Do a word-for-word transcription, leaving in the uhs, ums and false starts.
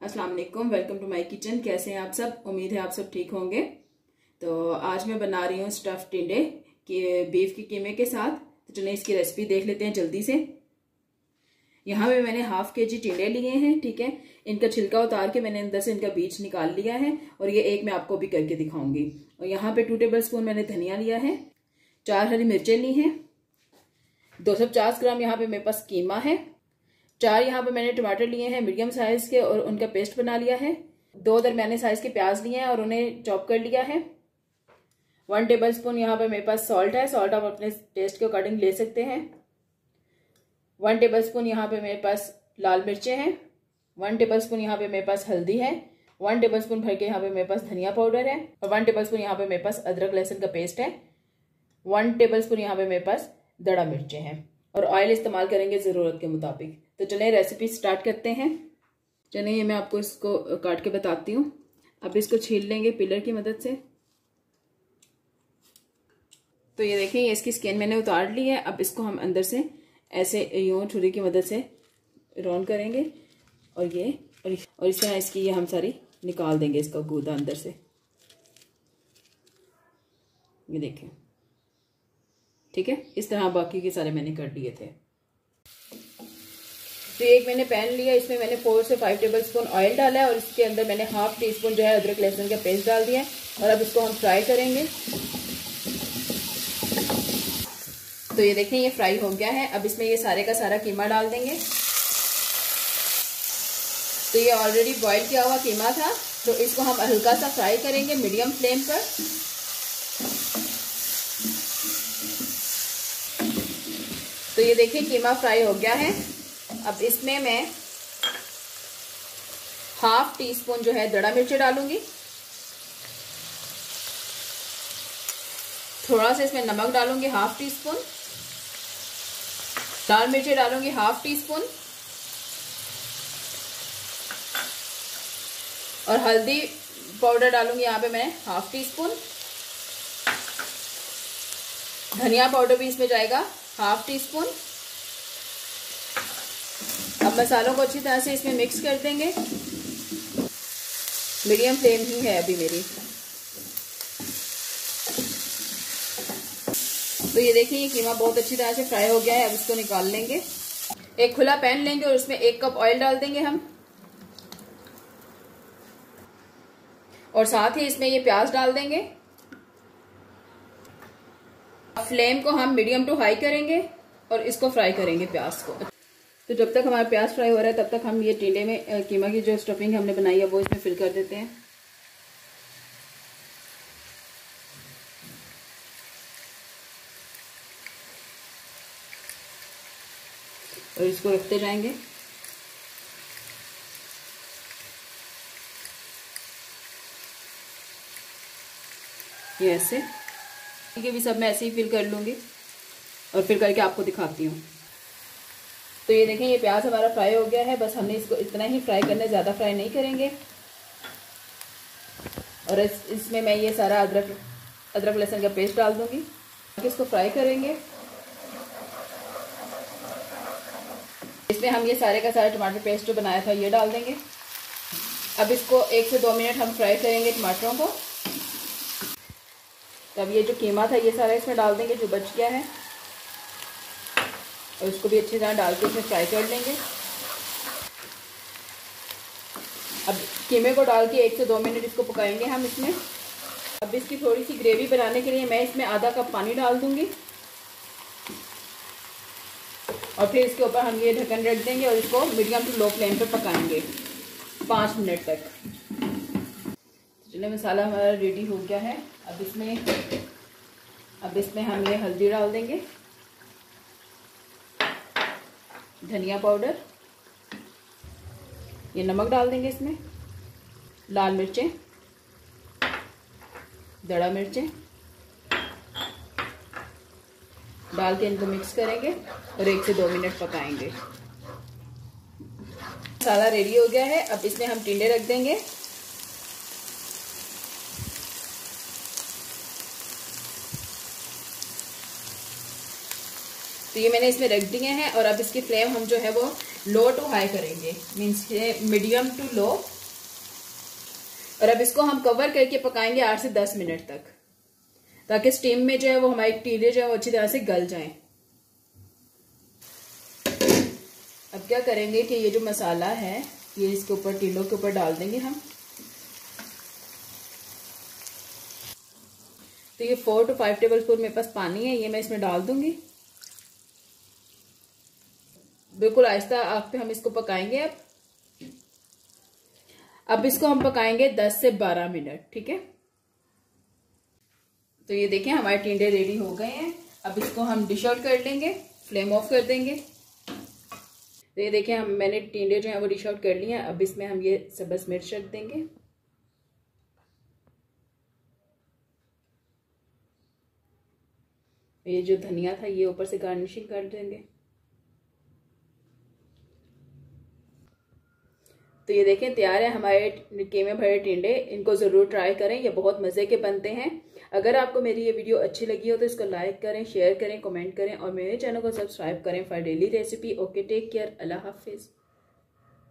अस्सलाम वालेकुम, welcome to my kitchen. कैसे हैं आप सब? उम्मीद है आप सब ठीक होंगे। तो आज मैं बना रही हूँ स्टफ टिंडे के बीफ के कीमे के साथ। तो चलिए इसकी रेसिपी देख लेते हैं जल्दी से। यहाँ पे मैंने हाफ के जी टिंडे लिए हैं, ठीक है। इनका छिलका उतार के मैंने अंदर से इनका बीज निकाल लिया है और ये एक मैं आपको भी करके दिखाऊंगी। और यहाँ पे टू टेबल स्पून मैंने धनिया लिया है, चार हरी मिर्चें ली हैं, दो सौ पचास ग्राम यहाँ पे मेरे पास कीमा है, चार यहाँ पे मैंने टमाटर लिए हैं मीडियम साइज के और उनका पेस्ट बना लिया है, दो दरमियाने साइज के प्याज लिए हैं और उन्हें चॉप कर लिया है। वन टेबल स्पून यहाँ पे मेरे पास सॉल्ट है, सॉल्ट आप अपने टेस्ट के अकॉर्डिंग ले सकते हैं। वन टेबल स्पून यहाँ पे मेरे पास लाल मिर्चें हैं, वन टेबल स्पून यहाँ पे मेरे पास हल्दी है, वन टेबल स्पून भर के यहाँ पे मेरे पास धनिया पाउडर है और वन टेबल स्पून यहाँ पे मेरे पास अदरक लहसुन का पेस्ट है, वन टेबल स्पून यहाँ पे मेरे पास दड़ा मिर्चें हैं और ऑयल इस्तेमाल करेंगे ज़रूरत के मुताबिक। तो चलिए रेसिपी स्टार्ट करते हैं। चलिए मैं आपको इसको काट के बताती हूँ। अब इसको छील लेंगे पिलर की मदद से। तो ये देखिए, ये इसकी स्किन मैंने उतार ली है। अब इसको हम अंदर से ऐसे यूं छुरी की मदद से राउंड करेंगे और ये और, और इस तरह इसकी ये हम सारी निकाल देंगे, इसका गूदा अंदर से। ये देखें, ठीक है। इस तरह बाकी के सारे मैंने कर लिए थे। तो एक मैंने पैन लिया, इसमें मैंने फोर से फाइव टेबल स्पून ऑयल डाला है और इसके अंदर मैंने हाफ टी स्पून जो है अदरक लहसुन का पेस्ट डाल दिया है और अब इसको हम फ्राई करेंगे। तो ये देखें, ये फ्राई हो गया है। अब इसमें ये सारे का सारा कीमा डाल देंगे। तो ये ऑलरेडी बॉईल किया हुआ कीमा था, तो इसको हम हल्का सा फ्राई करेंगे मीडियम फ्लेम पर। तो ये देखिए, कीमा फ्राई हो गया है। अब इसमें मैं हाफ टी स्पून जो है दड़ा मिर्ची डालूंगी, थोड़ा सा इसमें नमक डालूंगी हाफ टी स्पून, लाल मिर्ची डालूंगी हाफ टी स्पून और हल्दी पाउडर डालूंगी यहाँ पे मैं हाफ टी स्पून। धनिया पाउडर भी इसमें जाएगा हाफ टी स्पून। अब मसालों को अच्छी तरह से इसमें मिक्स कर देंगे। मीडियम फ्लेम ही है अभी मेरी। तो ये देखिए, ये कीमा बहुत अच्छी तरह से फ्राई हो गया है। अब इसको निकाल लेंगे। एक खुला पैन लेंगे और उसमें एक कप ऑयल डाल देंगे हम और साथ ही इसमें ये प्याज डाल देंगे। फ्लेम को हम मीडियम टू हाई करेंगे और इसको फ्राई करेंगे प्याज को। तो जब तक हमारा प्याज फ्राई हो रहा है तब तक हम ये टिंडे में कीमा की जो स्टफिंग हमने बनाई है वो इसमें फिल कर देते हैं। और इसको रखते जाएंगे। ये ऐसे ये भी सब मैं ऐसे ही फिल कर लूंगी और फिर करके आपको दिखाती हूँ। तो ये देखें, ये प्याज हमारा फ्राई हो गया है। बस हमने इसको इतना ही फ्राई करना है, ज़्यादा फ्राई नहीं करेंगे। और इस, इसमें मैं ये सारा अदरक अदरक लहसुन का पेस्ट डाल दूंगी। इसको फ्राई करेंगे। इसमें हम ये सारे का सारा टमाटर पेस्ट जो बनाया था ये डाल देंगे। अब इसको एक से दो मिनट हम फ्राई करेंगे टमाटरों को। तब ये जो कीमा था ये सारा इसमें डाल देंगे जो बच गया है और इसको भी अच्छी तरह डाल के इसमें फ्राई कर लेंगे। अब कीमे को डाल के एक से दो मिनट इसको पकाएंगे हम इसमें। अब इसकी थोड़ी सी ग्रेवी बनाने के लिए मैं इसमें आधा कप पानी डाल दूंगी और फिर इसके ऊपर हम ये ढक्कन रख देंगे और इसको मीडियम टू लो फ्लेम पर पकाएंगे पाँच मिनट तक। चलिए, मसाला हमारा रेडी हो गया है। अब इसमें अब इसमें हम ये हल्दी डाल देंगे, धनिया पाउडर, ये नमक डाल देंगे इसमें, लाल मिर्चें, दड़ा मिर्चें डाल के इनको मिक्स करेंगे और एक से दो मिनट पकाएंगे। मसाला रेडी हो गया है। अब इसमें हम टिंडे रख देंगे। तो ये मैंने इसमें रख दिए हैं और अब इसकी फ्लेम हम जो है वो लो टू हाई करेंगे, मीन्स मीडियम टू लो। और अब इसको हम कवर करके पकाएंगे आठ से दस मिनट तक, ताकि स्टीम में जो है वो हमारे टींडे जो है वो अच्छी तरह से गल जाएं। अब क्या करेंगे कि ये जो मसाला है ये इसके ऊपर टींडों के ऊपर डाल देंगे हम। तो ये four to five tablespoon मेरे पास पानी है, ये मैं इसमें डाल दूंगी। बिल्कुल आहिस्ता आग पे हम इसको पकाएंगे। अब अब इसको हम पकाएंगे दस से बारह मिनट, ठीक है। तो ये देखें हमारे टिंडे रेडी हो गए हैं। अब इसको हम डिश आउट कर लेंगे, फ्लेम ऑफ कर देंगे। तो ये देखें हम मैंने टिंडे जो है वो डिश आउट कर लिए हैं। अब इसमें हम ये सब्ज मिर्च रख देंगे, ये जो धनिया था ये ऊपर से गार्निशिंग कर देंगे। तो ये देखें तैयार है हमारे कीमे भरे टिंडे। इनको ज़रूर ट्राई करें, ये बहुत मज़े के बनते हैं। अगर आपको मेरी ये वीडियो अच्छी लगी हो तो इसको लाइक करें, शेयर करें, कमेंट करें और मेरे चैनल को सब्सक्राइब करें for daily recipe. Okay, take care, अल्लाह हाफिज़।